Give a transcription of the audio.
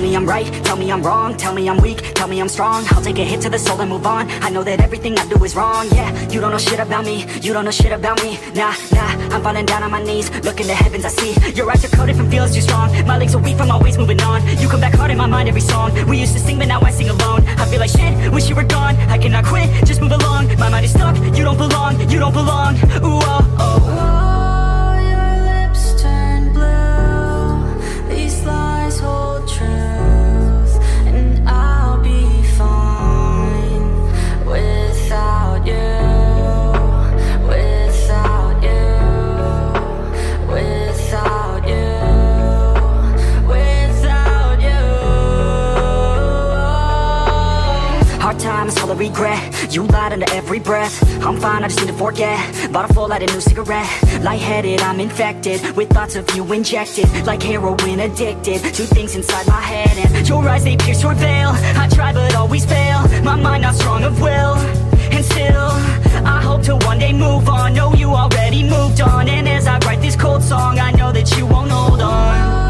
me I'm right, tell me I'm wrong. Tell me I'm weak, tell me I'm strong. I'll take a hit to the soul and move on. I know that everything I do is wrong, yeah. You don't know shit about me, you don't know shit about me. Nah, I'm falling down on my knees, looking to heavens I see. Your eyes are coded from feelings too strong. My legs are weak from always moving on. You come back hard in my mind every song. We used to sing but now I sing alone. I feel like shit, wish you were gone. I cannot quit, just move along. My mind is stuck, you don't belong, you don't belong. Ooh, oh, oh. Hard times, full of regret. You lied under every breath. I'm fine, I just need to forget. Bottle full, light a new cigarette. Lightheaded, I'm infected with thoughts of you injected, like heroin addicted to things inside my head. And your eyes, they pierce your veil. I try but always fail. My mind not strong of will. And still, I hope to one day move on. Know you already moved on. And as I write this cold song, I know that you won't hold on.